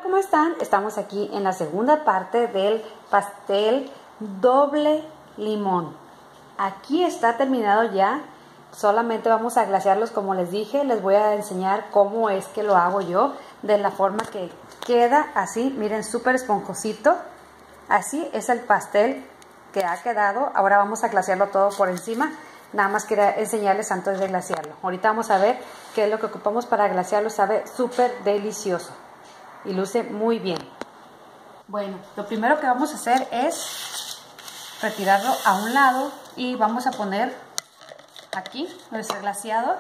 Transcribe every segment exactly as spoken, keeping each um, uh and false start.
¿cómo están? Estamos aquí en la segunda parte del pastel doble limón. Aquí está terminado ya, solamente vamos a glasearlos como les dije. Les voy a enseñar cómo es que lo hago yo, de la forma que queda así, miren, súper esponjosito. Así es el pastel que ha quedado. Ahora vamos a glasearlo todo por encima. Nada más quería enseñarles antes de glasearlo. Ahorita vamos a ver qué es lo que ocupamos para glasearlo. Sabe súper delicioso y luce muy bien. Bueno, lo primero que vamos a hacer es retirarlo a un lado y vamos a poner aquí nuestro glaseado.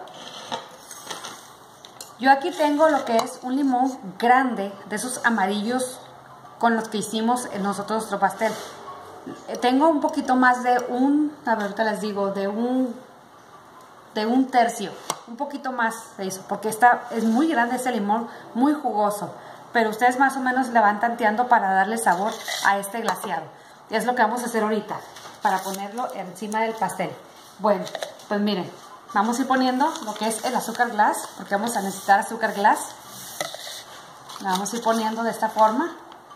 Yo aquí tengo lo que es un limón grande, de esos amarillos con los que hicimos nosotros nuestro pastel. Tengo un poquito más de un, a ver, ahorita les digo, de un, de un tercio, un poquito más de eso, porque está, es muy grande ese limón, muy jugoso, pero ustedes más o menos le van tanteando para darle sabor a este glaseado. Y es lo que vamos a hacer ahorita, para ponerlo encima del pastel. Bueno, pues miren, vamos a ir poniendo lo que es el azúcar glass, porque vamos a necesitar azúcar glass. La vamos a ir poniendo de esta forma.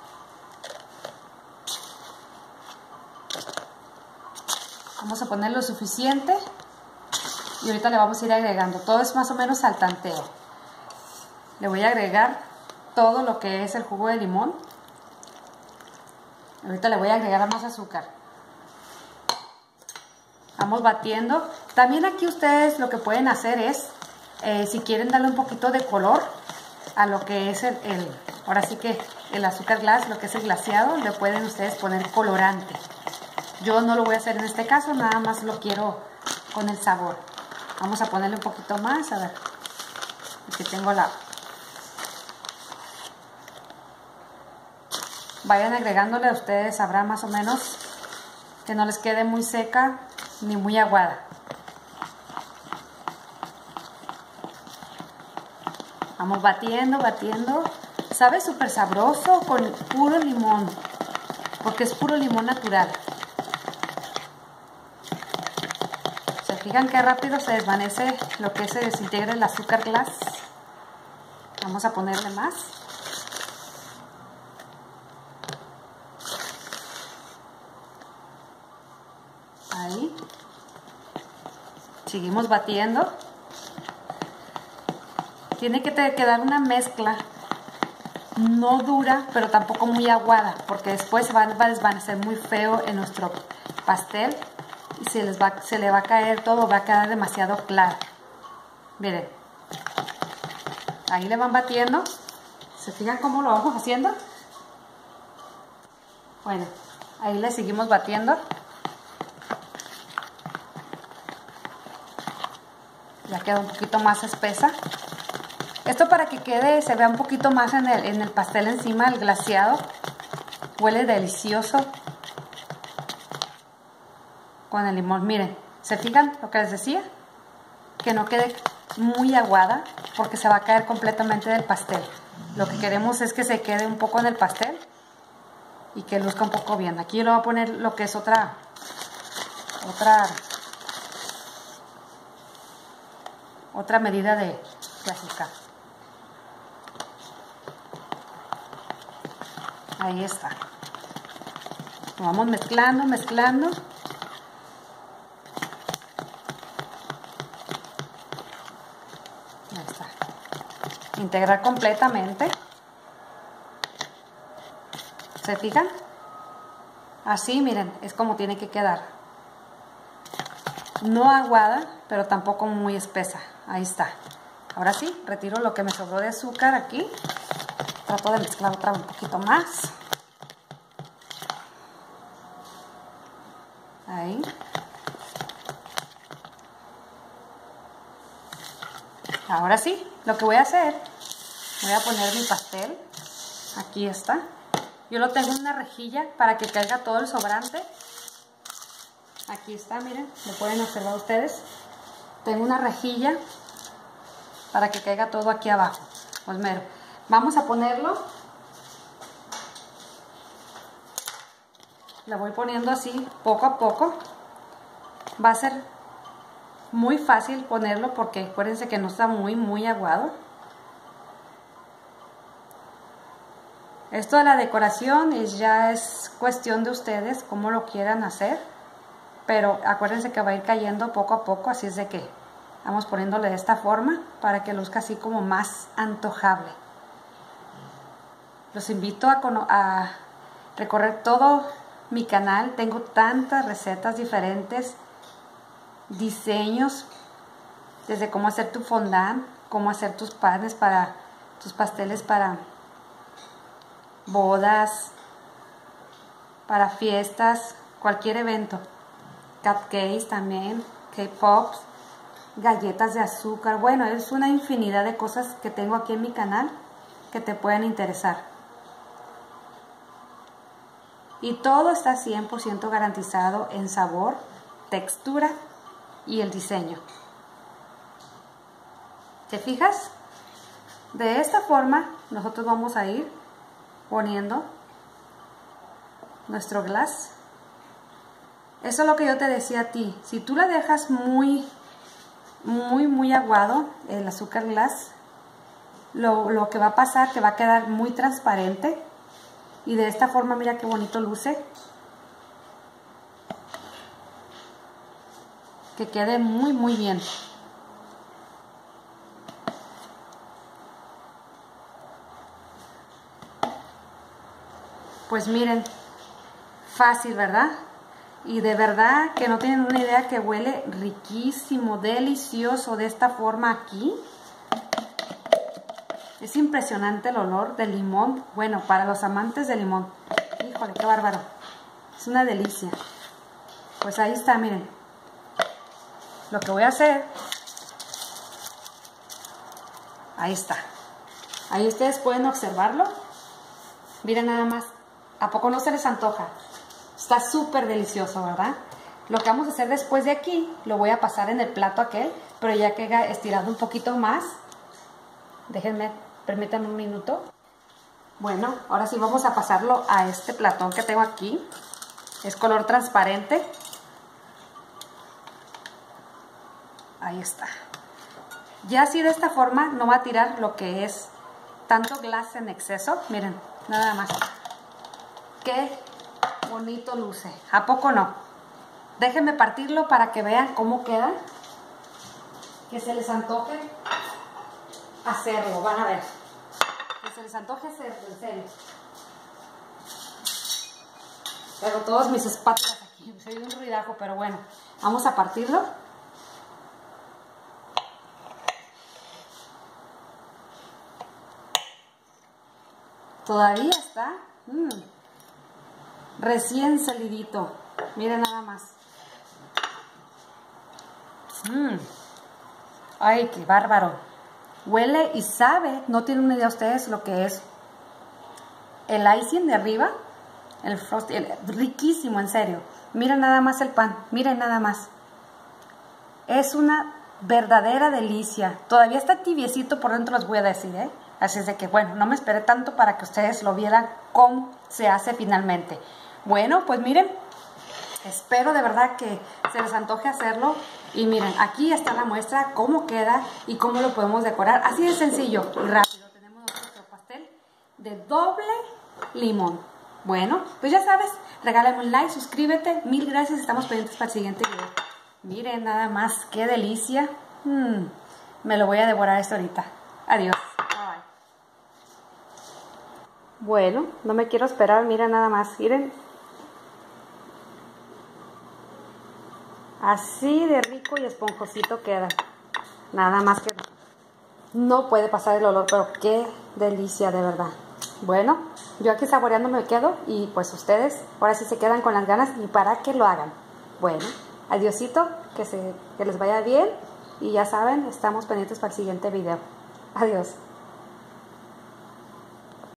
Vamos a poner lo suficiente y ahorita le vamos a ir agregando. Todo es más o menos al tanteo. Le voy a agregar todo lo que es el jugo de limón. Ahorita le voy a agregar más azúcar. Vamos batiendo. También aquí ustedes lo que pueden hacer es, eh, si quieren darle un poquito de color a lo que es el, el, ahora sí que el azúcar glass, lo que es el glaseado, le pueden ustedes poner colorante. Yo no lo voy a hacer en este caso, nada más lo quiero con el sabor. Vamos a ponerle un poquito más, a ver, aquí tengo la... Vayan agregándole, ustedes sabrán más o menos que no les quede muy seca ni muy aguada. Vamos batiendo, batiendo. Sabe súper sabroso con puro limón, porque es puro limón natural. Fijan qué rápido se desvanece lo que se desintegra el azúcar glass. Vamos a ponerle más. Ahí. Seguimos batiendo. Tiene que quedar una mezcla no dura, pero tampoco muy aguada, porque después va a desvanecer muy feo en nuestro pastel. Y se, les va, se le va a caer todo, va a quedar demasiado claro. Miren, ahí le van batiendo. ¿Se fijan cómo lo vamos haciendo? Bueno, ahí le seguimos batiendo. Ya queda un poquito más espesa. Esto para que quede, se vea un poquito más en el, en el pastel encima, el glaseado. Huele delicioso con el limón. Miren, ¿se fijan lo que les decía? Que no quede muy aguada, porque se va a caer completamente del pastel. Lo que queremos es que se quede un poco en el pastel y que luzca un poco bien. Aquí yo le voy a poner lo que es otra otra otra medida de, de azúcar. Ahí está. Lo vamos mezclando, mezclando. Ahí está. Integrar completamente. ¿Se fijan? Así, miren, es como tiene que quedar. No aguada, pero tampoco muy espesa. Ahí está. Ahora sí, retiro lo que me sobró de azúcar aquí. Trato de mezclar otra vez un poquito más. Ahí. Ahora sí, lo que voy a hacer, voy a poner mi pastel. Aquí está. Yo lo tengo en una rejilla para que caiga todo el sobrante. Aquí está, miren, lo pueden observar ustedes. Tengo una rejilla para que caiga todo aquí abajo. Pues mero, vamos a ponerlo. Lo voy poniendo así, poco a poco. Va a ser muy fácil ponerlo porque acuérdense que no está muy, muy aguado. Esto de la decoración es, ya es cuestión de ustedes, cómo lo quieran hacer. Pero acuérdense que va a ir cayendo poco a poco, así es de que vamos poniéndole de esta forma para que luzca así como más antojable. Los invito a, a recorrer todo mi canal. Tengo tantas recetas diferentes, diseños, desde cómo hacer tu fondant, cómo hacer tus panes para tus pasteles para bodas, para fiestas, cualquier evento. Cupcakes también, K-pops, galletas de azúcar. Bueno, es una infinidad de cosas que tengo aquí en mi canal que te pueden interesar. Y todo está cien por ciento garantizado en sabor, textura y el diseño. ¿Te fijas? De esta forma nosotros vamos a ir poniendo nuestro glass. Eso es lo que yo te decía a ti. Si tú la dejas muy, muy, muy aguado, el azúcar glass, lo, lo que va a pasar, que va a quedar muy transparente. Y de esta forma, mira qué bonito luce. Que quede muy, muy bien. Pues miren, fácil, ¿verdad? Y de verdad que no tienen una idea que huele riquísimo, delicioso de esta forma aquí. Es impresionante el olor del limón. Bueno, para los amantes del limón. Híjole, qué bárbaro. Es una delicia. Pues ahí está, miren. Lo que voy a hacer. Ahí está. Ahí ustedes pueden observarlo. Miren nada más. ¿A poco no se les antoja? Está súper delicioso, ¿verdad? Lo que vamos a hacer después de aquí, lo voy a pasar en el plato aquel, pero ya queda estirado un poquito más. Déjenme, permítanme un minuto. Bueno, ahora sí vamos a pasarlo a este platón que tengo aquí. Es color transparente. Ahí está. Ya así de esta forma no va a tirar lo que es tanto glass en exceso. Miren, nada más. Qué bonito luce. ¿A poco no? Déjenme partirlo para que vean cómo queda. Que se les antoje hacerlo. Van a ver. Que se les antoje hacerlo, en serio. Traigo todos mis espátulas aquí. Soy un ruidajo, pero bueno. Vamos a partirlo. Todavía está mmm, recién salidito. Miren nada más. Mmm. Ay, qué bárbaro. Huele y sabe. No tienen una idea ustedes lo que es el icing de arriba. El frosty. El, riquísimo, en serio. Miren nada más el pan. Miren nada más. Es una verdadera delicia. Todavía está tibiecito por dentro, les voy a decir, ¿eh? Así es de que, bueno, no me esperé tanto para que ustedes lo vieran cómo se hace finalmente. Bueno, pues miren, espero de verdad que se les antoje hacerlo. Y miren, aquí está la muestra, cómo queda y cómo lo podemos decorar. Así de sencillo y rápido. Tenemos nuestro pastel de doble limón. Bueno, pues ya sabes, regálame un like, suscríbete. Mil gracias, estamos pendientes para el siguiente video. Miren nada más, qué delicia. Mm, me lo voy a devorar esto ahorita. Adiós. Bueno, no me quiero esperar, miren nada más, miren. Así de rico y esponjosito queda. Nada más que no puede pasar el olor, pero qué delicia de verdad. Bueno, yo aquí saboreando me quedo y pues ustedes ahora sí se quedan con las ganas y para que lo hagan. Bueno, adiosito, que, se, que les vaya bien y ya saben, estamos pendientes para el siguiente video. Adiós.